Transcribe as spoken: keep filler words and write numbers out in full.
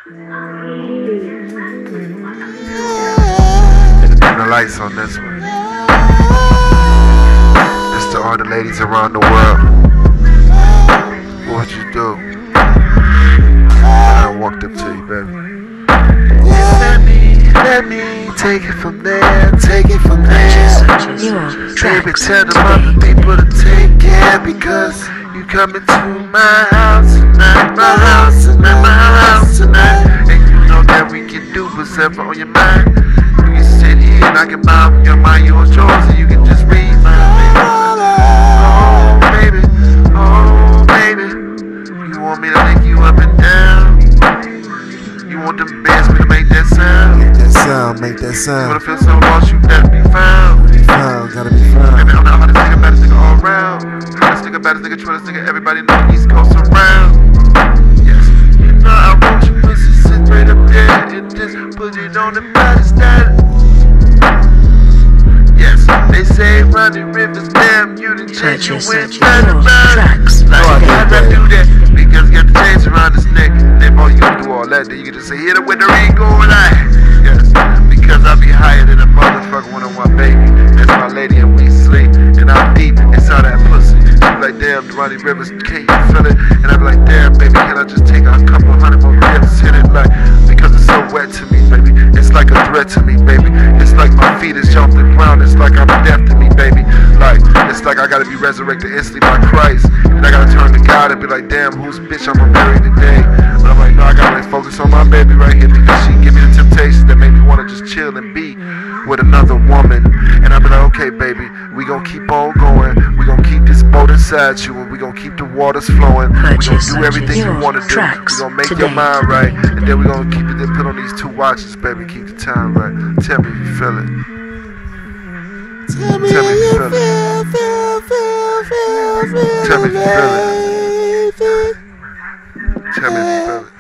Dim the lights on this one. This to all the ladies around the world. What you do? I walked up to you, baby. Let me, let me take it from there, take it from there. Baby, tell the other people to take care because you coming to my house tonight, my house tonight, my house tonight. And you know that we can do whatever on your mind. You can sit here and I can mind your mind, yours, yours, and you can just read my mind. Oh, baby, oh, baby. You want me to lick you up and down? You want them bands me to make that sound? Make that sound, make that sound. You wanna feel so lost, you better be found. Be found, gotta be found. Baby, I'm the hottest nigga, baddest nigga all around. Hottest nigga, baddest nigga, truest nigga, everybody know East Coast around. Yes, you know I want your pussy, sit right up there and just put it on the pedestal. Yes, they say running rivers, damn, you done changed your wind, tracks. Like, how did I do that? Because you got the chains around his neck. Then all you gotta do all that, then you can just say, here the winter ain't going out. Yes, because I be higher than a motherfucker when I want baby. That's my lady and we sleep, and I'm deep inside that pussy. She be like, damn, Running Rivers, can you feel it? And I be like, damn, baby, can I just take a couple hundred more rips, hit it like, because it's so wet to me, baby. It's like a threat to me, baby. It's like my feet is off the ground. It's like I'm deaf to me, baby. Like, it's like I gotta be resurrected instantly by Christ. And I gotta turn to God and be like, damn, whose bitch I'm gonna marry today? But I'm like, no, I gotta like, focus on my baby right here because she give me the temptations that make me wanna just chill and be with another woman. And I be like, okay, baby, we gonna keep on going. We gonna keep this boat inside you, and we gonna keep the waters flowing. We gonna do everything you wanna do. We gonna make your mind right, and then we gonna keep it. Then put on these two watches, baby. Keep the time right. Tell me if you feel it. Tell me, Tell me if you feel, feel it. feel, feel, feel, feel, Tell me if you feel it. feel, Tell me if you feel it.